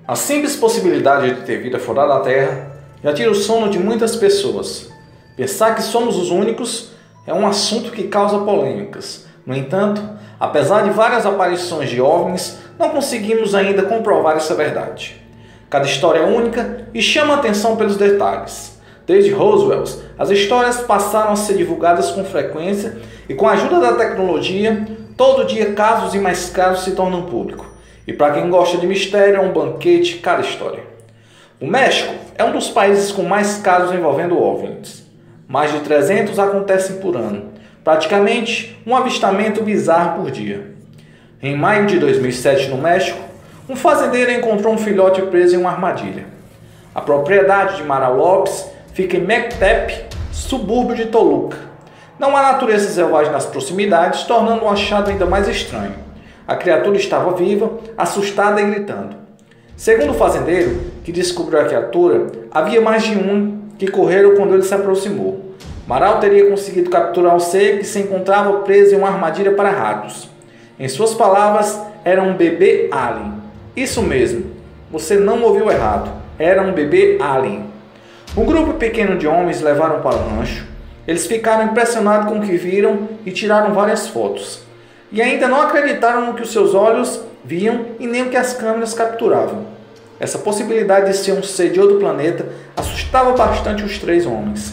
A simples possibilidade de ter vida fora da Terra já tira o sono de muitas pessoas. Pensar que somos os únicos é um assunto que causa polêmicas. No entanto, apesar de várias aparições de OVNIs, não conseguimos ainda comprovar essa verdade. Cada história é única e chama a atenção pelos detalhes. Desde Roswell, as histórias passaram a ser divulgadas com frequência e, com a ajuda da tecnologia, todo dia casos e mais casos se tornam públicos. E para quem gosta de mistério, é um banquete cada história. O México é um dos países com mais casos envolvendo OVNIs. Mais de 300 acontecem por ano, praticamente um avistamento bizarro por dia. Em maio de 2007, no México, um fazendeiro encontrou um filhote preso em uma armadilha. A propriedade de Maral Lopes fica em Mectep, subúrbio de Toluca. Não há natureza selvagem nas proximidades, tornando o achado ainda mais estranho. A criatura estava viva, assustada e gritando. Segundo o fazendeiro, que descobriu a criatura, havia mais de um que correram quando ele se aproximou. Maral teria conseguido capturar o ser que se encontrava preso em uma armadilha para ratos. Em suas palavras, era um bebê alien. Isso mesmo, você não ouviu errado, era um bebê alien. Um grupo pequeno de homens levaram para o rancho. Eles ficaram impressionados com o que viram e tiraram várias fotos. E ainda não acreditaram no que os seus olhos viam e nem o que as câmeras capturavam. Essa possibilidade de ser um ser de outro planeta assustava bastante os três homens.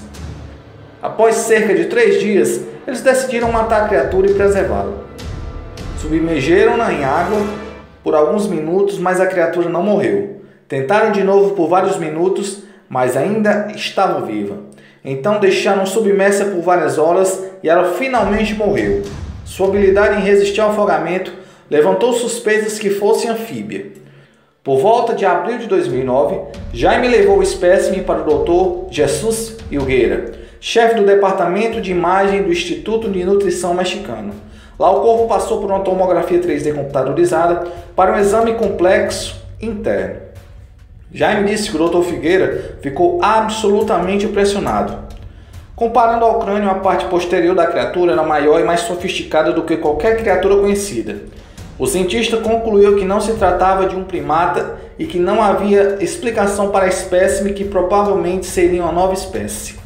Após cerca de 3 dias, eles decidiram matar a criatura e preservá-la. Submergeram-na em água por alguns minutos, mas a criatura não morreu. Tentaram de novo por vários minutos, mas ainda estava viva. Então deixaram submersa por várias horas e ela finalmente morreu. Sua habilidade em resistir ao afogamento levantou suspeitas que fosse anfíbia. Por volta de abril de 2009, Jaime levou o espécime para o Dr. Jesus Hilgueira, chefe do Departamento de Imagem do Instituto de Nutrição Mexicano. Lá o corpo passou por uma tomografia 3D computadorizada para um exame complexo interno. Jaime disse que o Dr. Figueira ficou absolutamente impressionado. Comparando ao crânio, a parte posterior da criatura era maior e mais sofisticada do que qualquer criatura conhecida. O cientista concluiu que não se tratava de um primata e que não havia explicação para a espécime, que provavelmente seria uma nova espécie.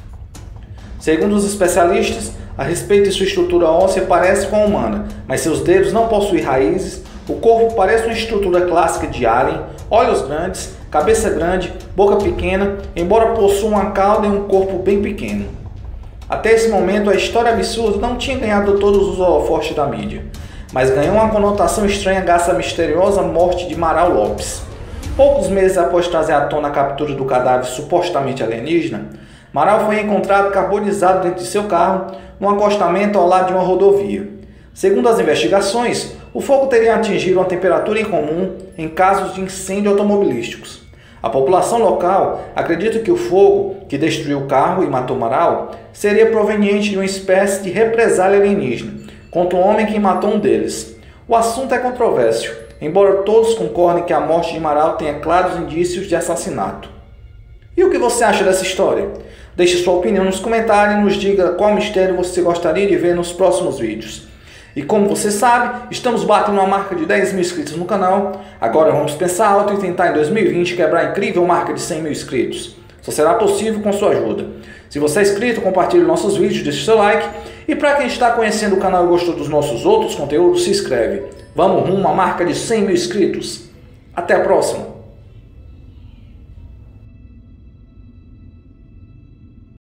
Segundo os especialistas, a respeito de sua estrutura óssea parece com a humana, mas seus dedos não possuem raízes, o corpo parece uma estrutura clássica de alien, olhos grandes, cabeça grande, boca pequena, embora possua uma cauda e um corpo bem pequeno. Até esse momento, a história absurda não tinha ganhado todos os holofotes da mídia, mas ganhou uma conotação estranha graças à misteriosa morte de Maral Lopes. Poucos meses após trazer à tona a captura do cadáver supostamente alienígena, Maral foi encontrado carbonizado dentro de seu carro, num acostamento ao lado de uma rodovia. Segundo as investigações, o fogo teria atingido uma temperatura incomum em casos de incêndio automobilísticos. A população local acredita que o fogo, que destruiu o carro e matou Maral, seria proveniente de uma espécie de represália alienígena contra o homem que matou um deles. O assunto é controverso, embora todos concordem que a morte de Maral tenha claros indícios de assassinato. E o que você acha dessa história? Deixe sua opinião nos comentários e nos diga qual mistério você gostaria de ver nos próximos vídeos. E como você sabe, estamos batendo uma marca de 10 mil inscritos no canal. Agora vamos pensar alto e tentar em 2020 quebrar a incrível marca de 100 mil inscritos. Só será possível com sua ajuda. Se você é inscrito, compartilhe nossos vídeos, deixe seu like. E para quem está conhecendo o canal e gostou dos nossos outros conteúdos, se inscreve. Vamos rumo à marca de 100 mil inscritos. Até a próxima!